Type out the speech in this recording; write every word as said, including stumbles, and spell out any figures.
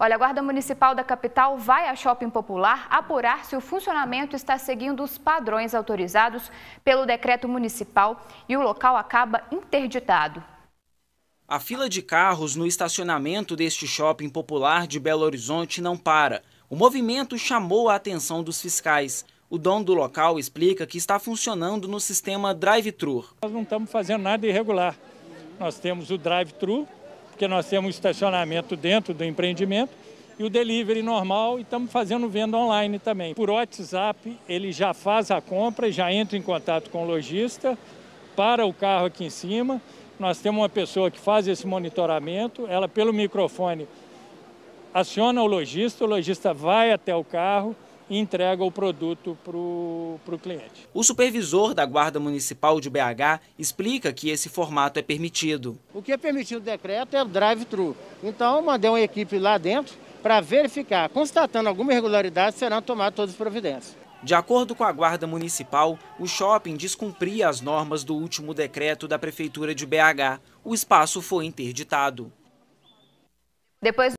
Olha, a Guarda Municipal da capital vai à Shopping Popular apurar se o funcionamento está seguindo os padrões autorizados pelo decreto municipal e o local acaba interditado. A fila de carros no estacionamento deste Shopping Popular de Belo Horizonte não para. O movimento chamou a atenção dos fiscais. O dono do local explica que está funcionando no sistema drive-thru. Nós não estamos fazendo nada irregular. Nós temos o drive-thru, porque nós temos estacionamento dentro do empreendimento, e o delivery normal, e estamos fazendo venda online também. Por WhatsApp, ele já faz a compra, já entra em contato com o lojista, para o carro aqui em cima. Nós temos uma pessoa que faz esse monitoramento, ela pelo microfone aciona o lojista, o lojista vai até o carro e entrega o produto para o cliente. O supervisor da Guarda Municipal de B H explica que esse formato é permitido. O que é permitido no decreto é o drive-thru. Então, eu mandei uma equipe lá dentro para verificar. Constatando alguma irregularidade, serão tomadas todas as providências. De acordo com a Guarda Municipal, o shopping descumpria as normas do último decreto da Prefeitura de B H. O espaço foi interditado. Depois